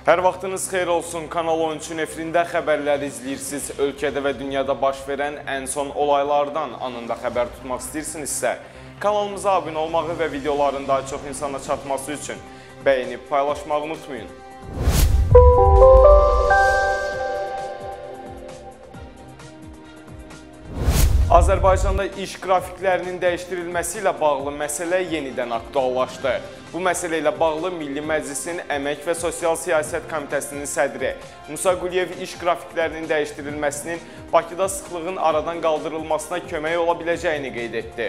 Hər vaxtınız xeyir olsun. Kanal 13-ün efirində xəbərləri izləyirsiniz. Ölkədə və dünyada baş verən ən son olaylardan anında xəbər tutmaq istəyirsinizsə, kanalımıza abunə olmağı və videoların daha çox insana çatması üçün bəyənib paylaşmağı unutmayın. Azərbaycanda iş qrafiklərinin dəyişdirilməsi ilə bağlı məsələ yenidən aktuallaşdı. Bu məsələ ilə bağlı Milli Məclisin Əmək və Sosial Siyasət Komitəsinin sədri Musa Quliyev iş qrafiklərinin dəyişdirilməsinin Bakıda sıxlığın aradan qaldırılmasına kömək ola biləcəyini qeyd etdi.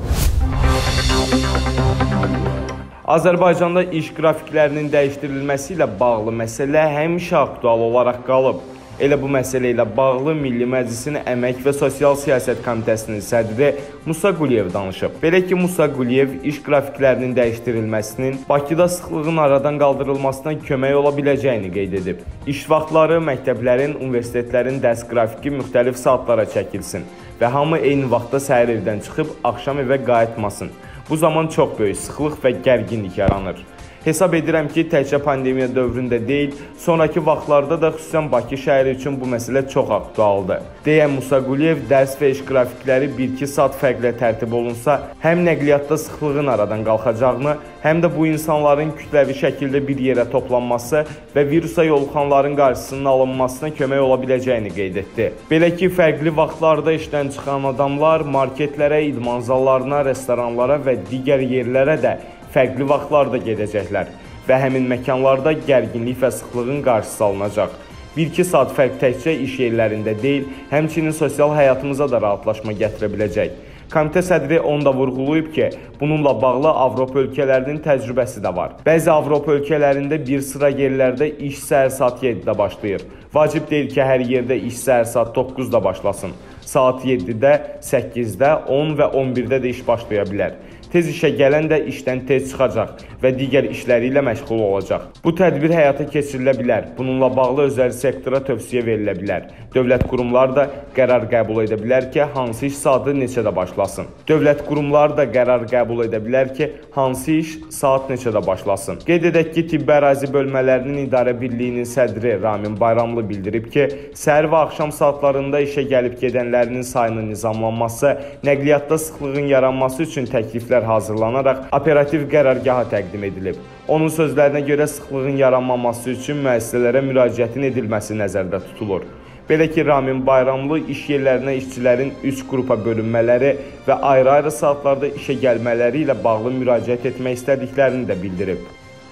Azərbaycanda iş qrafiklərinin dəyişdirilməsi ilə bağlı məsələ həmişə aktual olaraq qalıb. Elə bu məsələ ilə bağlı Milli Məclisin Əmək və Sosial Siyasət Komitəsinin sədri Musa Quliyev danışıb. Belə ki, Musa Quliyev iş qrafiklərinin dəyişdirilməsinin Bakıda sıxlığın aradan qaldırılmasına kömək ola biləcəyini qeyd edib. İş vaxtları məktəblərin, universitetlərin dərs qrafiki müxtəlif saatlara çəkilsin və hamı eyni vaxtda səhər evdən çıxıb axşam evə qayıtmasın. Bu zaman çox böyük sıxlıq və gərginlik yaranır. Hesab edirəm ki, təkcə pandemiya dövründə deyil, sonraki vaxtlarda da xüsusən Bakı şəhəri üçün bu məsələ çox aktualdır. Deyən Musa Quliyev, dərs və iş qrafikləri 1-2 saat fərqlə tərtib olunsa, həm nəqliyyatda sıxlığın aradan qalxacağını, həm də bu insanların kütləvi şəkildə bir yerə toplanması və virusa yoluxanların qarşısının alınmasına kömək ola biləcəyini qeyd etdi. Belə ki, fərqli vaxtlarda işdən çıxan adamlar marketlərə, idman zallarına, restoranlara və digər yerlərə də fərqli vaxtlarda gedəcəklər və həmin məkanlarda gərginlik və sıxlığın qarşısı alınacaq. 1-2 saat fərq təkcə iş yerlərində deyil, həmçinin sosial həyatımıza da rahatlaşma gətirə biləcək. Komitə sədri onu da vurğulayıb ki, bununla bağlı Avropa ölkələrinin təcrübəsi də var. Bəzi Avropa ölkələrində bir sıra yerlərdə iş səhər saat 7-də başlayır. Vacib deyil ki, hər yerdə iş səhər saat 9-da başlasın. Saat 7-də, 8-də, 10 və 11-də də iş başlaya bilər. Tez işə gələn də işdən tez çıxacaq və digər işləri ilə məşğul olacaq. Bu tədbir həyata keçirilə bilər. Bununla bağlı özəl sektora tövsiyə verilə bilər. Dövlət qurumları da qərar qəbul edə bilər ki, hansı iş saatı neçədə başlasın. Dövlət qurumları da qərar qəbul edə bilər ki, hansı iş saat neçədə başlasın. Qeyd edək ki, Tibbi Ərazi Bölmələrinin İdarə Birliyinin sədri Ramin Bayramlı bildirib ki, səhər və axşam saatlarında işə gəlib gedənlərinin sayının nizamlanması, nəqliyyatda sıxlığın yaranması üçün təkliflər hazırlanaraq operativ qərargaha təqdim edilib. Onun sözlərinə görə sıxlığın yaranmaması üçün müəssisələrə müraciətin edilməsi nəzərdə tutulur. Belə ki, Ramin Bayramlı iş yerlərinə işçilərin 3 qrupa bölünmələri və ayrı-ayrı saatlarda işə gəlmələri ilə bağlı müraciət etmək istədiklərini də bildirib.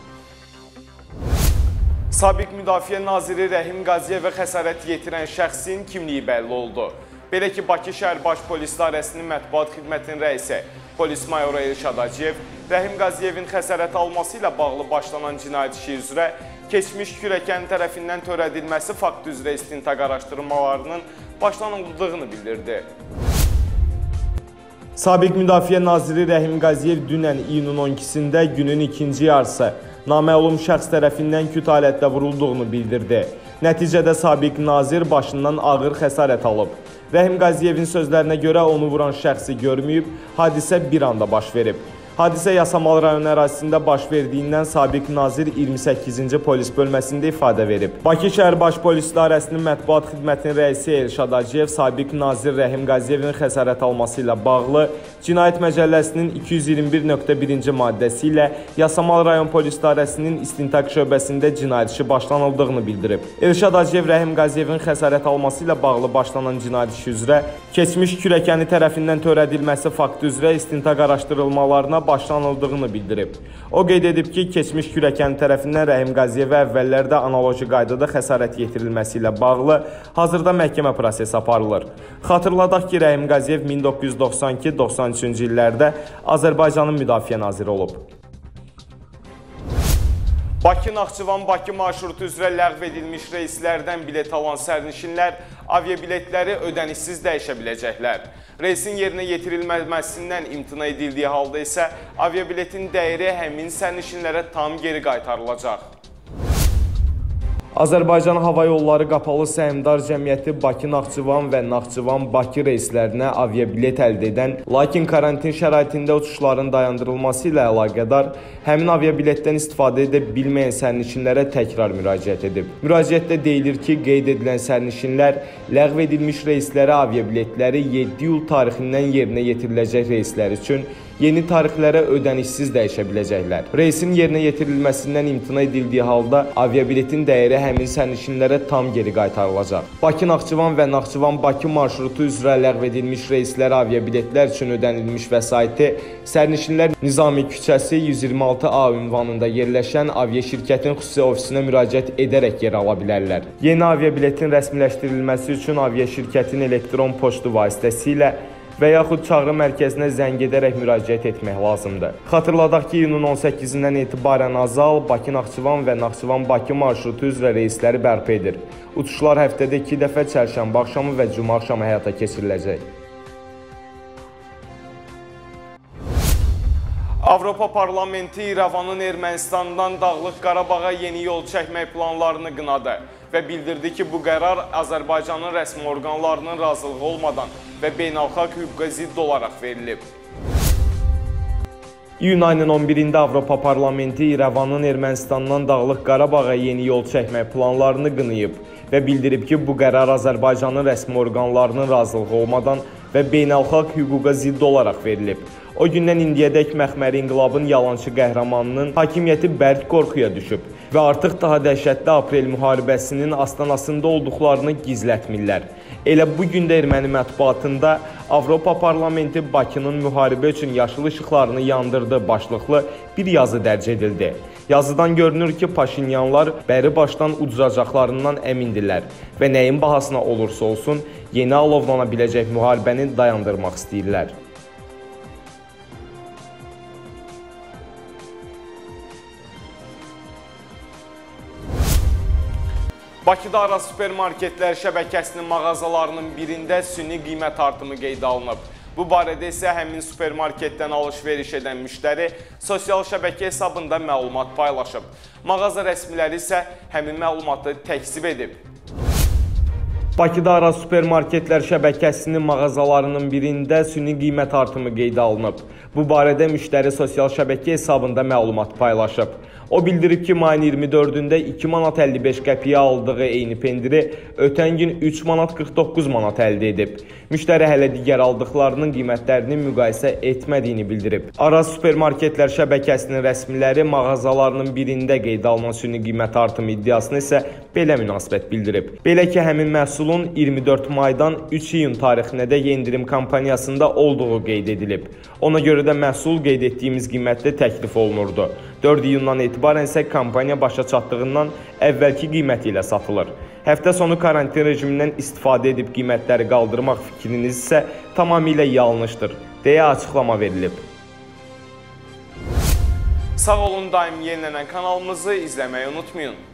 Sabiq Müdafiə Naziri Rəhim Qaziyevə xəsarət yetirən şəxsin kimliyi bəlli oldu. Belə ki, Bakı şəhər Baş Polis İdarəsinin mətbuat xidmətinin rəisi polis mayoru Elşad Hacıyev Rəhim Qaziyevin xəsarət alması ilə bağlı başlanan cinayət işi üzrə keçmiş kürəkən tərəfindən törədilməsi faktı üzrə istintaq araşdırmalarının başlanıldığını bildirdi. Sabiq Müdafiə Naziri Rəhim Qaziyev dünən iyunun 12-sində günün ikinci yarısı naməlum şəxs tərəfindən küt alətdə vurulduğunu bildirdi. Nəticədə sabiq nazir başından ağır xəsarət alıb. Rəhim Qaziyevin sözlərinə görə onu vuran şəxsi görməyib, hadisə bir anda baş verib. Hadisə Yasamal rayon ərazisində baş verdiyindən sabiq nazir 28-ci polis bölməsində ifadə verib. Bakı şəhər Baş Polis İdarəsinin mətbuat xidmətinin rəisi Elşad Hacıyev sabiq nazir Rəhim Qaziyevin xəsarət alması ilə bağlı Cinayət Məcəlləsinin 221.1-ci maddəsi ilə Yasamal rayon polis idarəsinin istintaq şöbəsində cinayət işi başlanıldığını bildirib. Elşad Hacıyev Rəhim Qaziyevin xəsarət alması ilə bağlı başlanan cinayət işi üzrə keçmiş kürəkəni tərəfindən törədilməsi faktı üzrə istintaq araşdırılmalarına başlanıldığını bildirib. O qeyd edib ki, keçmiş kürəkəni tərəfindən Rəhim Qaziyevə əvvəllərdə analoji qaydada xəsarət yetirilməsi ilə bağlı hazırda məhkəmə prosesi aparılır. Xatırladaq ki, Rəhim Qaziyev 1992-93-cü illərdə Azərbaycanın müdafiə naziri olub. Bakı-Naxçıvan-Bakı marşrutu üzrə ləğv edilmiş reyslərdən bilet alan sərnişinlər aviabiletləri ödənişsiz dəyişə biləcəklər. Reysin yerinə yetirilməsindən imtina edildiyi halda isə aviabiletin dəyəri həmin sərnişinlərə tam geri qaytarılacaq. Azərbaycan Hava Yolları Qapalı Səhmdar Cəmiyyəti Bakı-Naxçıvan və Naxçıvan-Bakı reyslərinə aviabilet əldə edən, lakin karantin şəraitində uçuşların dayandırılması ilə əlaqədar həmin aviabiletdən istifadə edə bilməyən sərnişinlərə təkrar müraciət edib. Müraciətdə deyilir ki, qeyd edilən sərnişinlər ləğv edilmiş reyslərə aviabiletləri 7 iyul tarixindən yerinə yetiriləcək reyslər üçün yeni tarixlərə ödənişsiz dəyişə biləcəklər. Reysin yerinə yetirilməsindən imtina edildiyi halda aviabiletin dəyəri həmin sərnişinlərə tam geri qaytarılacaq. Bakı-Naxçıvan və Naxçıvan-Bakı marşrutu üzrə ləğv edilmiş reyslərə aviabiletlər üçün ödənilmiş vəsaiti sərnişinlər Nizami küçəsi 126A ünvanında yerləşən aviaşirkətin xüsusi ofisinə müraciət edərək yer ala bilərlər. Yeni aviabiletin rəsmiləşdirilməsi üçün aviaşirkətin elektron poçtu vasitəsilə və yaxud çağrı mərkəzinə zəng edərək müraciət etmək lazımdır. Xatırladaq ki, iyunun 18-dən etibarən Azal Bakı-Naxçıvan və Naxçıvan-Bakı marşrutu üzrə reysləri bərpa edir. Uçuşlar həftədə 2 dəfə çərşənbə axşamı və cümə axşamı həyata keçiriləcək. Avropa Parlamenti İrəvanın Ermənistandan Dağlıq Qarabağa yeni yol çəkmək planlarını qınadı və bildirdi ki, bu qərar Azərbaycanın rəsmi orqanlarının razılığı olmadan və beynəlxalq hüquqa zidd olaraq verilib. İyun ayının 11-də Avropa Parlamenti İrəvanın Ermənistandan Dağlıq Qarabağa yeni yol çəkmək planlarını qınayıb və bildirib ki, bu qərar Azərbaycanın rəsmi orqanlarının razılığı olmadan və beynəlxalq hüquqa zidd olaraq verilib. O gündən indiyədək məxməri inqilabın yalançı qəhrəmanının hakimiyyəti bərk qorxuya düşüb və artıq daha dəhşətli aprel müharibəsinin astanasında olduqlarını gizlətmirlər. Elə bu gün də erməni mətbuatında Avropa Parlamenti Bakının müharibə üçün yaşıl işıqlarını yandırdı başlıqlı bir yazı dərc edildi. Yazıdan görünür ki, Paşinyanlar bəri başdan ucacaqlarından əmindirlər və nəyin bahasına olursa olsun yeni alovlana biləcək müharibəni dayandırmaq istəyirlər. Bakıda Aras supermarketlər şəbəkəsinin mağazalarının birində süni qiymət artımı qeydə alınıb. Bu barədə isə həmin supermarketdən alış-veriş edən müştəri sosial şəbəkə hesabında məlumat paylaşıb. Mağaza rəsmiləri isə həmin məlumatı təkzib edib. Bakıda Aras supermarketlər şəbəkəsinin mağazalarının birində süni qiymət artımı qeydə alınıb. Bu barədə müştəri sosial şəbəkə hesabında məlumat paylaşıb. O bildirib ki, mayın 24-də 2 manat 55 qəpiyə aldığı eyni pendiri ötən gün 3 manat 49 manat əldə edib. Müştəri hələ digər aldıqlarının qiymətlərini müqayisə etmədiyini bildirib. Aras supermarketlər şəbəkəsinin rəsmiləri mağazalarının birində qeydə alınan süni qiymət artımı iddiasını isə belə münasibət bildirib. Belə ki, həmin məhsulun 24 maydan 3 iyun tarixinədək endirim kampaniyasında olduğu qeyd edilib. Ona görə də məhsul qeyd etdiyimiz qiymətdə təklif olunurdu. 4 iyundan etibarən isə kampaniya başa çatdığından əvvəlki qiyməti ilə satılır. Həftə sonu karantin rejimindən istifadə edib qiymətləri qaldırmaq fikriniz isə tamamilə yanlışdır, deyə açıqlama verilib. Sağ olun, daim yenilənən kanalımızı izləməyi unutmayın.